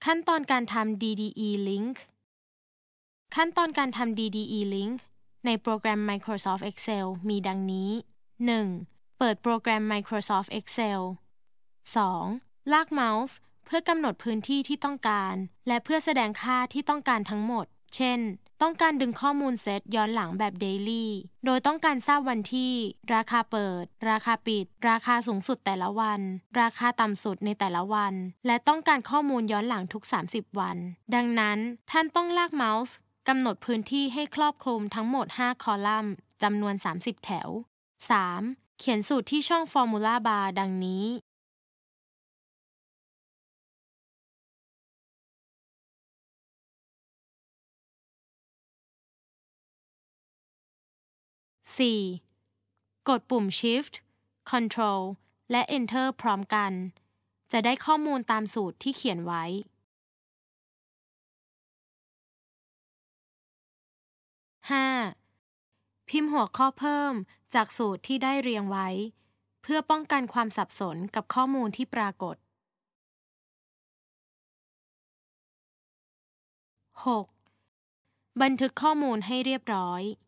ขั้นตอนการทำ DDE Link ขั้นตอนการทำ DDE Link ในโปรแกรม Microsoft Excel มีดังนี้ 1. เปิดโปรแกรม Microsoft Excel 2. ลากเมาส์เพื่อกำหนดพื้นที่ที่ต้องการและเพื่อแสดงค่าที่ต้องการทั้งหมด เช่น ต้องการดึงข้อมูลเซตย้อนหลังแบบ Daily โดยต้องการทราบวันที่ราคาเปิดราคาปิดราคาสูงสุดแต่ละวันราคาต่ำสุดในแต่ละวันและต้องการข้อมูลย้อนหลังทุก30วันดังนั้นท่านต้องลากเมาส์กำหนดพื้นที่ให้ครอบคลุมทั้งหมด5คอลัมน์จำนวน30แถว 3. เขียนสูตรที่ช่อง Formula Bar ดังนี้ 4. กดปุ่ม Shift Control และ Enter พร้อมกันจะได้ข้อมูลตามสูตรที่เขียนไว้ 5. พิมพ์หัวข้อเพิ่มจากสูตรที่ได้เรียงไว้เพื่อป้องกันความสับสนกับข้อมูลที่ปรากฏ 6. บันทึกข้อมูลให้เรียบร้อย